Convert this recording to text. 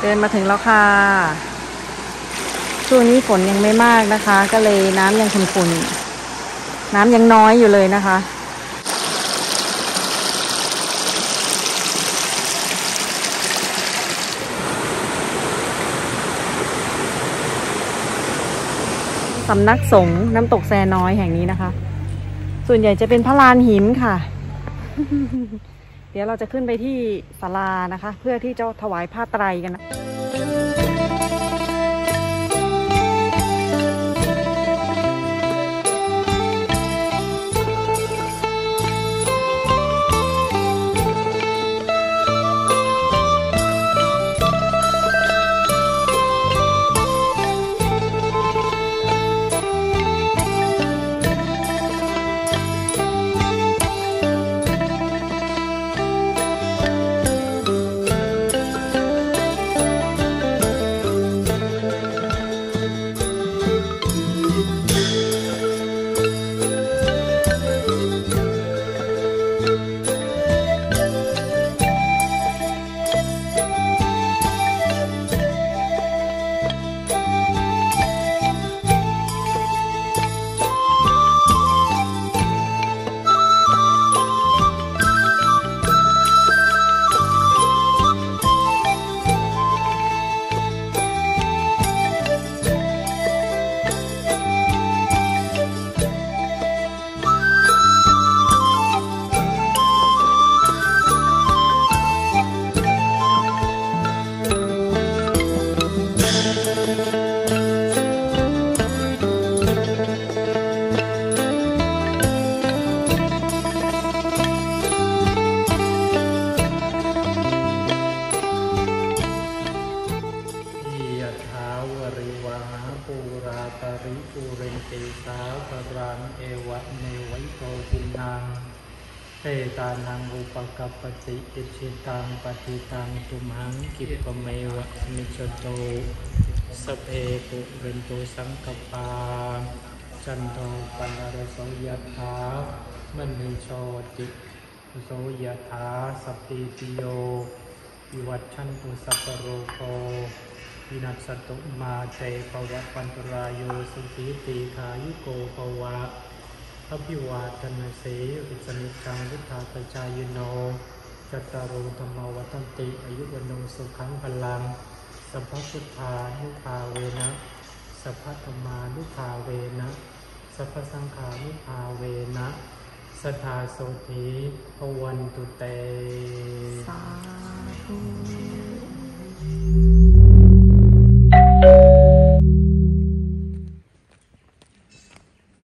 เดินมาถึงแล้วค่ะช่วงนี้ฝนยังไม่มากนะคะก็เลยน้ำยังขุ่นๆน้ำยังน้อยอยู่เลยนะคะสำนักสงฆ์น้ำตกแซน้อยแห่งนี้นะคะส่วนใหญ่จะเป็นพระลานหินค่ะ เดี๋ยวเราจะขึ้นไปที่ศาลานะคะเพื่อที่จะถวายผ้าไตรกันนะเตตานังอุปกัปปติอิชิตังปฏิตังตุมหังกิปเมวะมิจโตสเพปุเรนโตสังกปาจันโทปนารโสยถามณีโชติโสยถาสัพพิติโยวิวัชชันตุสัพพโรโควินัสสตุมาเตภวะปันตรายโยสุขีติขายุโกภวะอภิวาทนาสีอุสนิจังวุฒาปจายโนจัตตารธรรมวัฏติอายุวโนสุขังพลังสัพพพุทธานุภาเวนะสัพพธรรมานุภาเวนะสัพพสังฆานุภาเวนะสัทธาโสธีภวันตุเตสาธุ